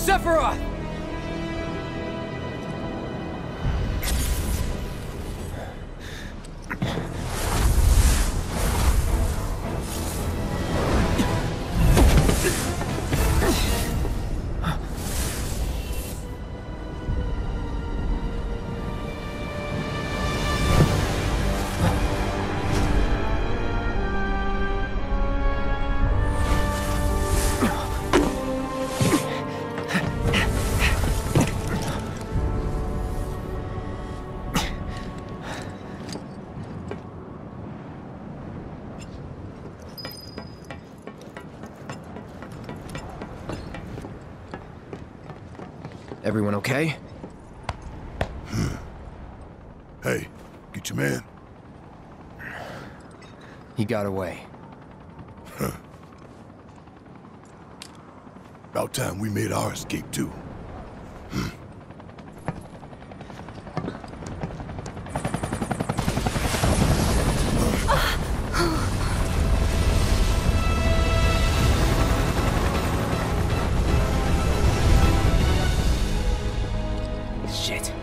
Sephiroth! Everyone okay? Hey, get your man. He got away. About time we made our escape too. Shit.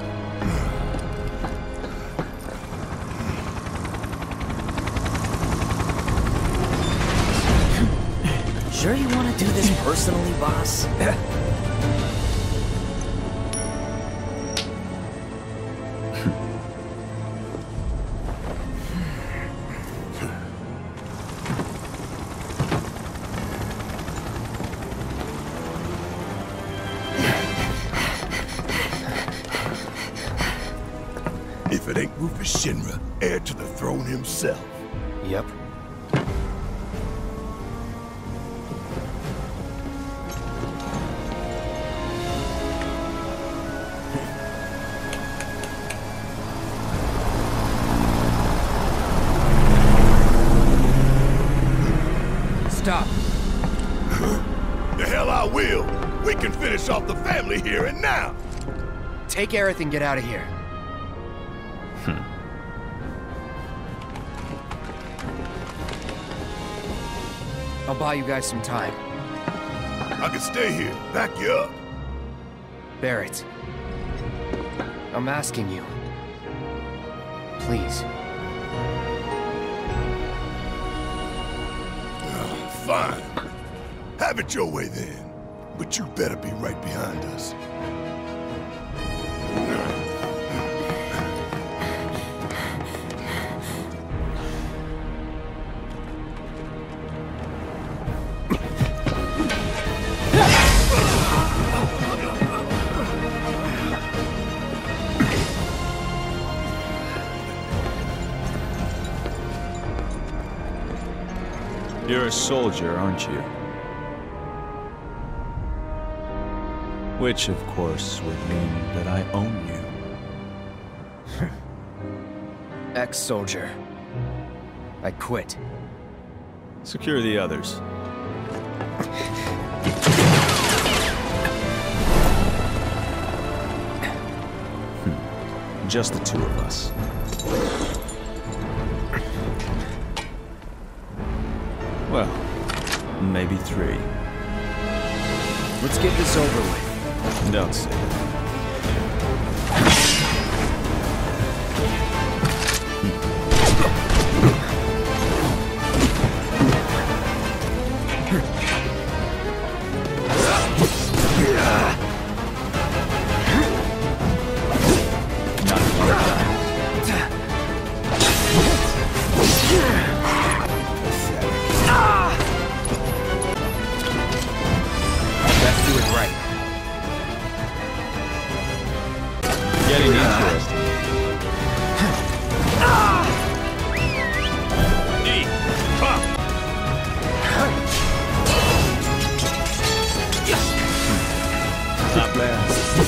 Sure you want to do this personally, boss? If it ain't Rufus Shinra, heir to the throne himself. Yep. Stop. The hell I will. We can finish off the family here and now. Take Aerith and get out of here. I'll buy you guys some time. I can stay here, back you up. Barrett. I'm asking you. Please. Fine. Have it your way then. But you better be right behind us. You're a soldier, aren't you? Which, of course, would mean that I own you. Ex-soldier. I quit. Secure the others. Just the two of us. Well, maybe three. Let's get this over with. Don't say that. Getting interesting. Knee, pop. Not bad.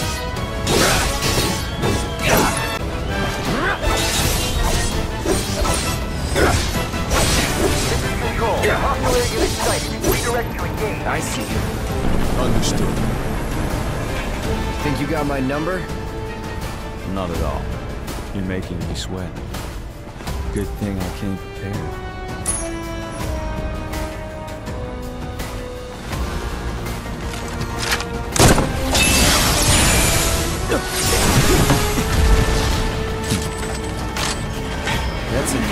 Control. Popular unit sighted. Redirect to engage. I see you. Understood. Think you got my number? Not at all. You're making me sweat. Good thing I came prepared.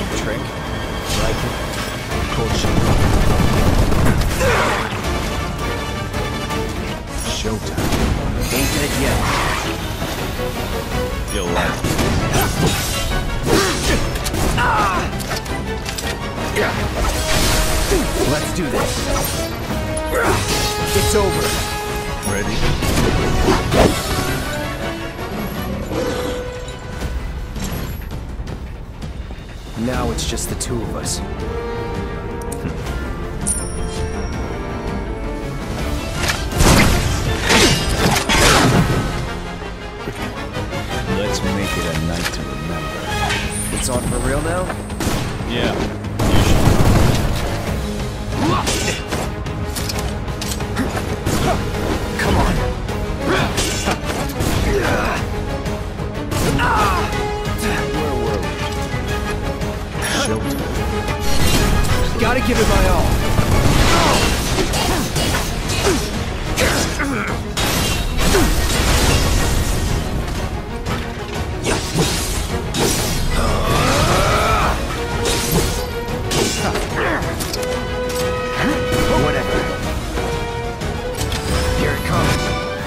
Trick? Like it? Bullshit. Showtime. Ain't dead yet. You'll like it. Let's do this. It's over. Ready? Now it's just the two of us. Let's make it a night to remember. It's on for real now? Yeah. Come on. Where were we? Showtime. Gotta give it my all. Whatever. Here it comes.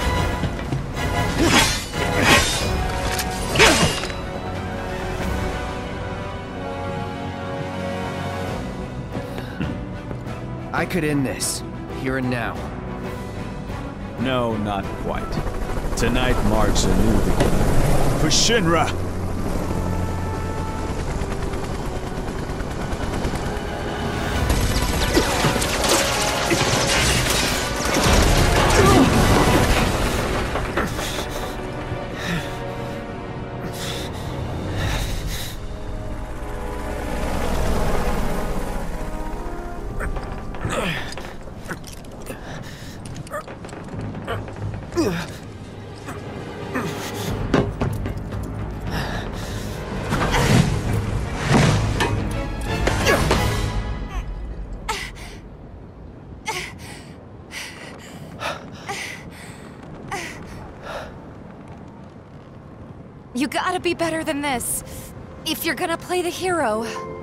I could end this, here and now. No, not quite. Tonight marks a new beginning. For Shinra! You gotta be better than this. If you're gonna play the hero.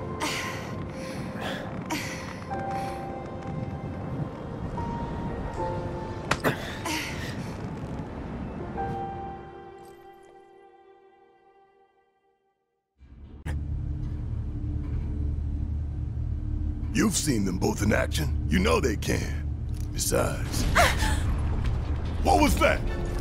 You've seen them both in action. You know they can. Besides... What was that?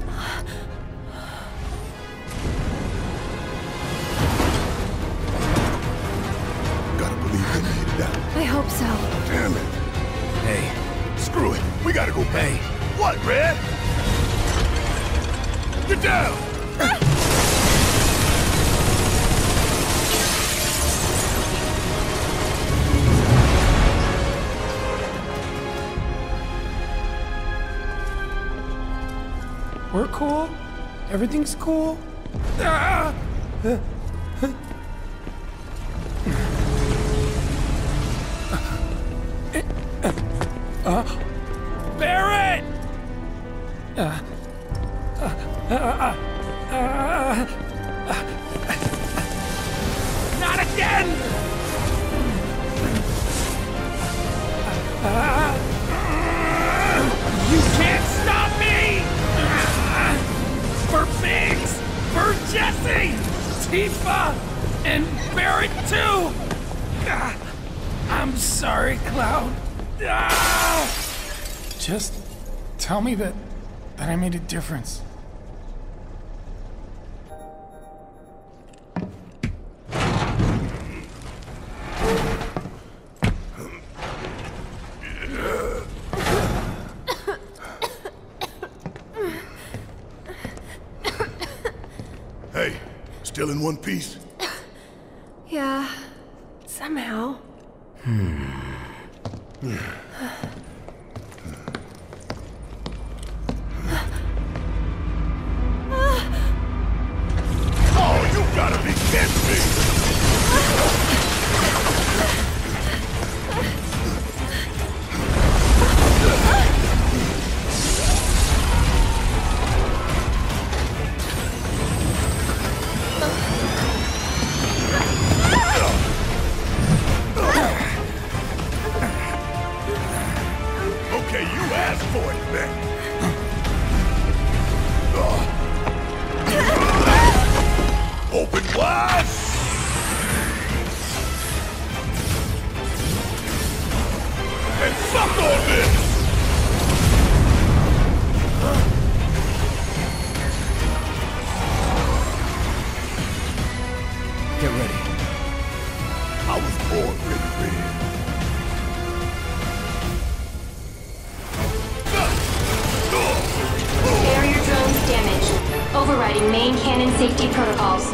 Gotta believe they made it out. I hope so. Damn it. Hey, Screw it. We gotta go back. hey. What, Red? Get down! We're cool. Everything's cool. Barrett! Not again! You can't stop me! For Biggs! For Jesse! Tifa! And Barrett too! I'm sorry, Cloud. Just tell me that I made a difference. Hey, still in one piece? Yeah, somehow. Oh, you gotta be kidding me! already red. Barrier drones damaged. Overriding main cannon safety protocols.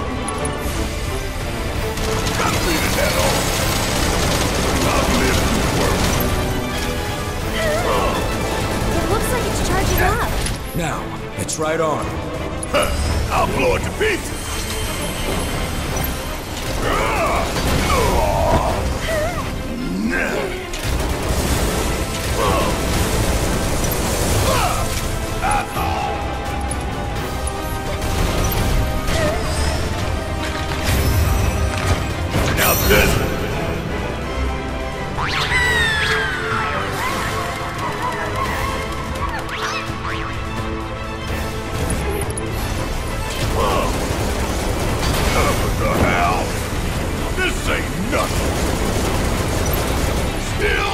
Completed that all. I've lived through worse. It looks like it's charging up. Now, it's right on. I'll blow it to pieces. Now this. What the hell? This ain't nothing. Still?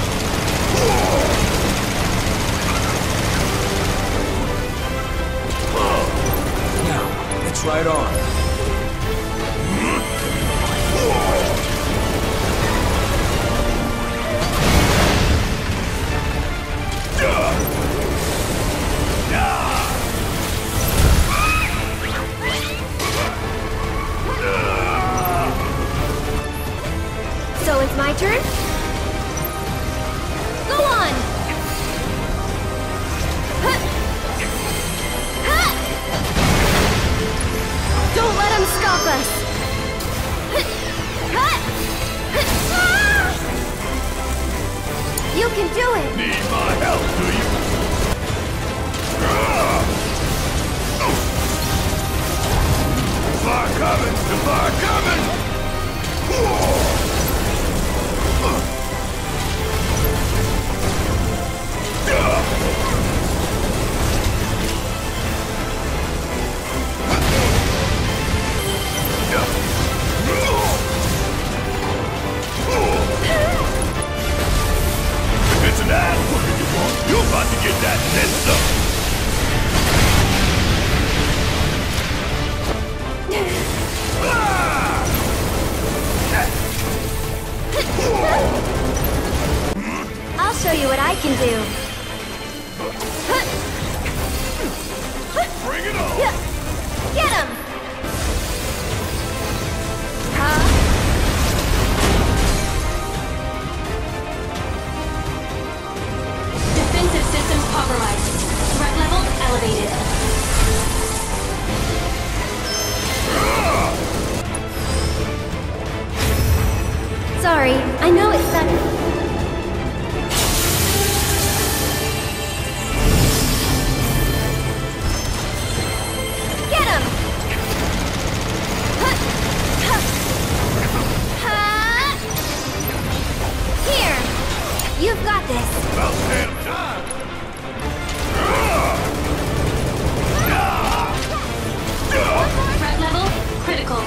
Now, it's right on. So it's my turn? Go on! Huh. Huh. Don't let him stop us! Huh. Huh. You can do it! Need my help, do you? Fire coming! The fire coming! If it's an ass whooping you want, you're about to get that and then I'll show you what I can do. bring it on! Get him! Defensive systems compromised. Threat level elevated. Sorry, I know it's sudden. Get him! Here! You've got this. About damn time! Threat level critical.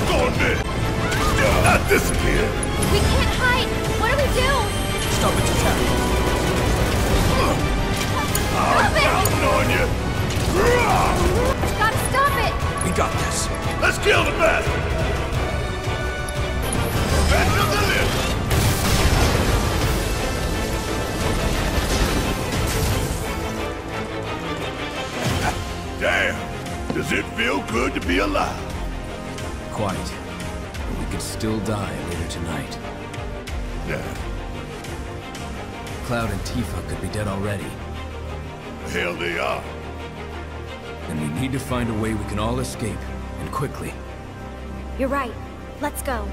going mid! Not this again! We can't hide! What do we do? Stop its attack. Stop it! Counting on you! Gotta stop it! We got this. Let's kill the bastard! Back to the list! Damn! Does it feel good to be alive? Quite. But we could still die later tonight. Yeah. Cloud and Tifa could be dead already. Hell they are. And we need to find a way we can all escape, and quickly. You're right. Let's go.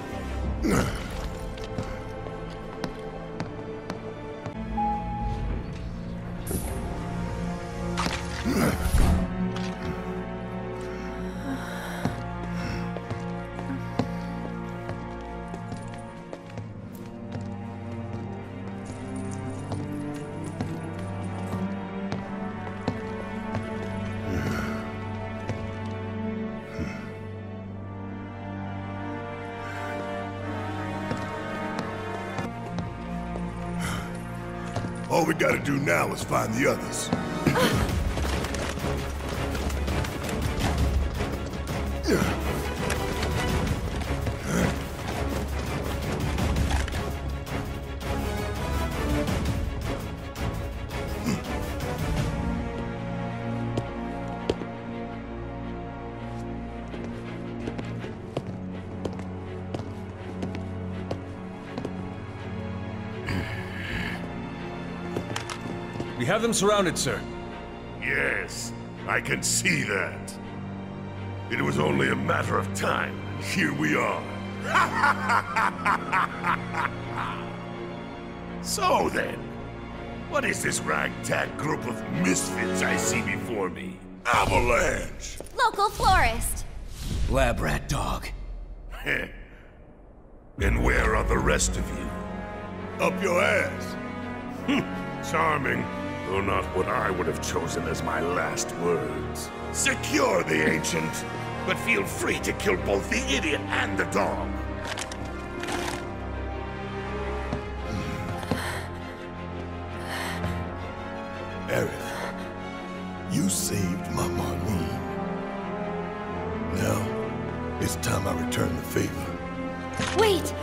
All we gotta do now is find the others. We have them surrounded, sir. Yes, I can see that. It was only a matter of time, and here we are. So then, what is this ragtag group of misfits I see before me? Avalanche! Local florist. Lab rat dog. And where are the rest of you? Up your ass. Charming, though not what I would have chosen as my last words. Secure the Ancient, but feel free to kill both the idiot and the dog. Aerith, you saved my Marlene. Now, it's time I return the favor. Wait!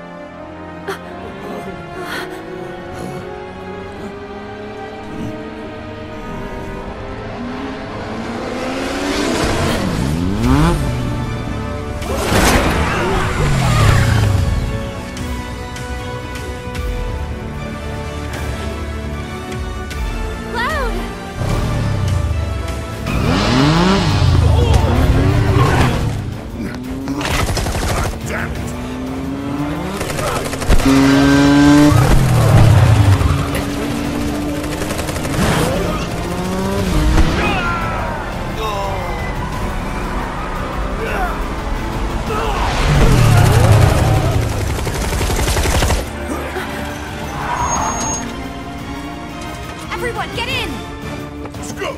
Everyone, get in! Let's go!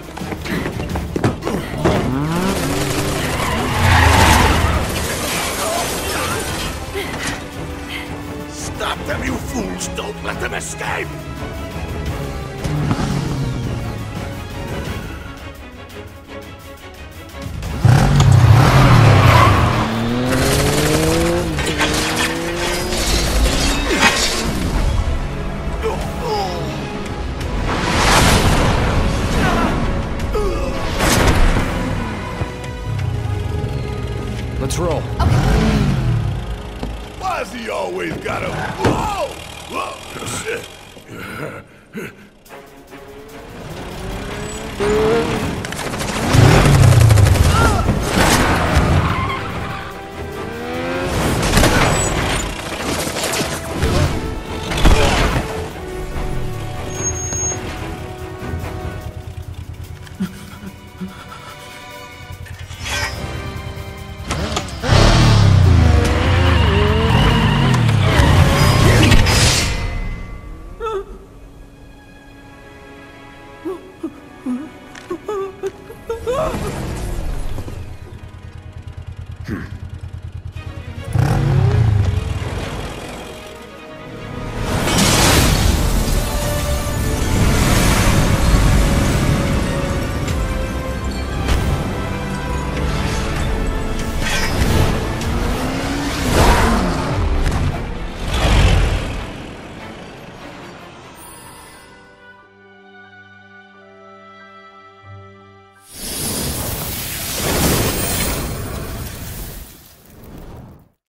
Stop them, you fools! Don't let them escape! Let's roll. Why's he always gotta... Whoa! Whoa! Shit!